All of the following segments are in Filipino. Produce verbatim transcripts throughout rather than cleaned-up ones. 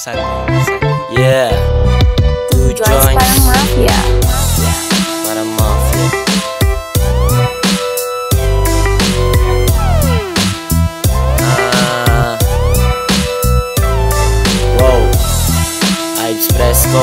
Sunday, Sunday. Yeah. Two Joints joints. parang mafia. Parang mafia. Ah. Wow. Ives Presko.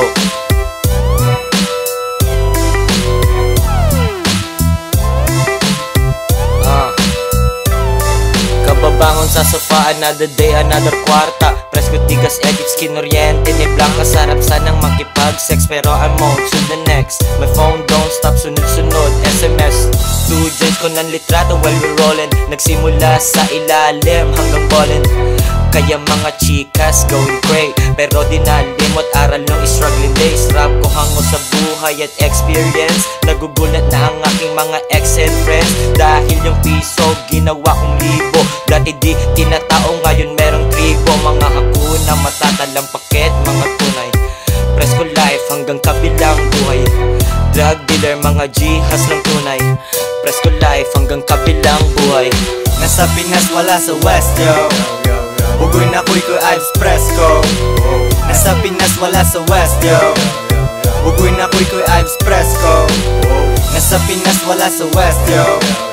Kababangon sa sofa, another day, another kwarta. Presko tigas, edit, skin oriente ni Blanca. Sarap sanang makipag-sex pero I'm on to the next. My phone don't stop, sunod-sunod, S M S. Two joints ko ng litrato while we're rolling. Nagsimula sa ilalim hanggang ballin'. Kaya mga chikas going cray, pero di nalimot aral ng struggling days. Rap ko hango sa buhay at experience. Nagugulat na ang aking mga ex and friends, dahil yung piso ginawa kong libo. Dati di tinatao, ngayon merong tribo. Mga hakuna, matatalampakit, mga tunay. Presko life hanggang kabilang buhay. Drug dealer, mga jihas ng tunay. Presko life hanggang kabilang buhay. Nasa Pinas, wala sa West, yo. Bugoy na Koykoy, Ives Presko. Nasa Pinas, wala sa West, yo. Bugoy na Koykoy, Ives Presko. Nasa Pinas, wala sa West, yo.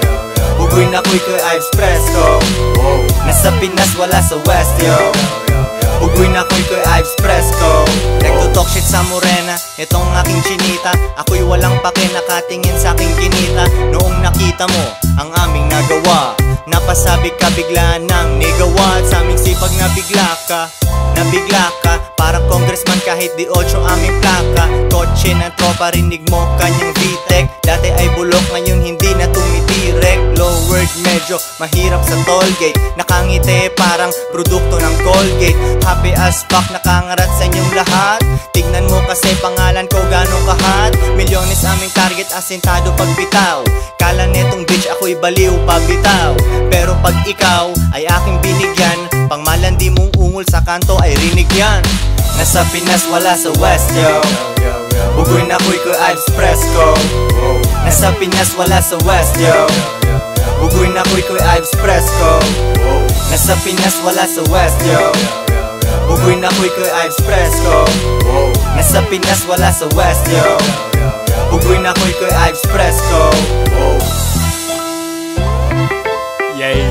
Bugoy na Koykoy, Ives Presko. Nasa Pinas, wala sa West, yo. Bugoy na Koykoy, Ives Presko. Nagtutok shit sa morena, itong aking chinita. Ako'y walang pake, nakatingin sa aking kinita. Noong nakita mo ang aming nagawa, napasabi ka bigla ng nigawa. Sa aming sipag nabigla ka, nabigla ka. Parang congressman kahit di ocho aming plaka. Kotse ng tropa, rinig mo kanyang V-Tech. Dati ay bulok, ngayon hindi na tumitirek. Lowered medyo mahirap sa tollgate. Nakangiti parang produkto ng Colgate. Happy as fuck, nakangarat sa inyong lahat. Tignan mo kasi pangalan ko ganong kahat. Milyones aming target, asintado pagbitaw. Kala netong bitch ako'y baliw pabitaw. Pero pag ikaw ay aking binigyan, pangmalandi mong ungol sa kanto ay rinig yan. Nasa Pinas, wala sa West, yo. Bugoy na Koykoy, Ives Presko. Nasa Pinas, wala sa West, yo. Bugoy na Koykoy, Ives Presko. Nasa Pinas, wala sa West, yo. Bugoy na Koykoy, Ives Presko. Nasa Pinas, wala sa West, yo. Bugoy na Koykoy, Ives Presko. Yay.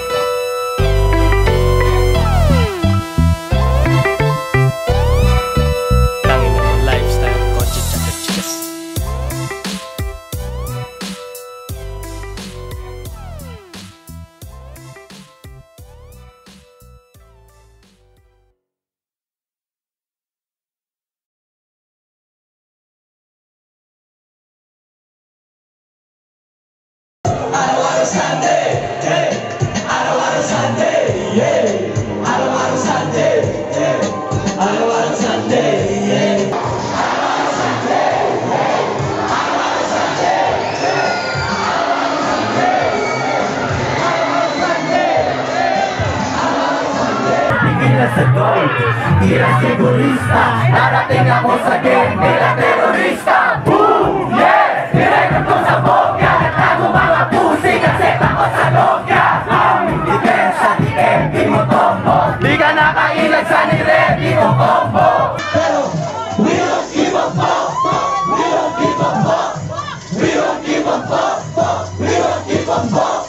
Araw-araw Sunday, hey. Araw-araw Sunday, yeah. Araw-araw Sunday, hey. Araw-araw Sunday, yeah. Araw-araw Sunday, hey. Araw-araw Sunday, hey. Araw-araw Sunday, hey. Araw-araw Sunday, hey. Araw-araw Sunday. Pinas sa gold, tira sigurista. Darating ako sa game, tira terorista. Boom, yeah. Direkto to sa boga. Mga pusi kasi takot sa logya. Ang depensa di M P mo tombo. Di ka nakailag sa niredy mo combo. Pero we don't give a fuck. We don't give a fuck. We don't give a fuck. We don't give a fuck.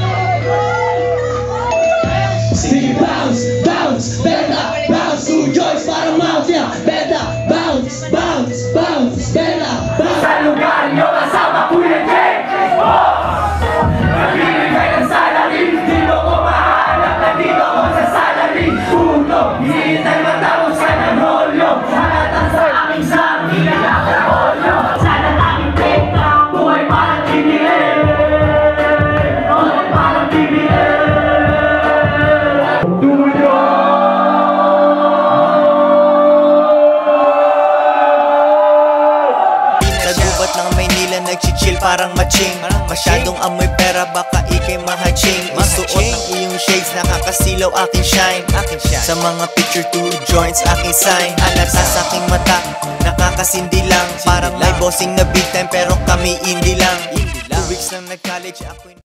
Sige, bounce, bounce, beta, bounce. Two joints para mafia. Beta, bounce, bounce, bounce, beta, bounce. Sa lugar nyo kasama Kuya Jay. Nagbibigay ng salary, di mo ko mahanap. Nandito ko sa salary. Uno, hinihintay matapos ka ng holyo. Halatang sa aming sabi, kaya ako holyo. Sana tanging peka, buhay parang B B M. Buhay parang B B M. Tuyo! Sa gubat ng Maynila, nagchichill parang matching. Masyadong amoy pera, baka ikay mahaching. Isuot ang iyong shades, nakakasilaw aking shine. Sa mga picture, two joints, aking sign. Alata sa aking mata, nakakasindi lang. Parang may bossing na big time, pero kami indie lang. Two weeks lang nag-college, ako'y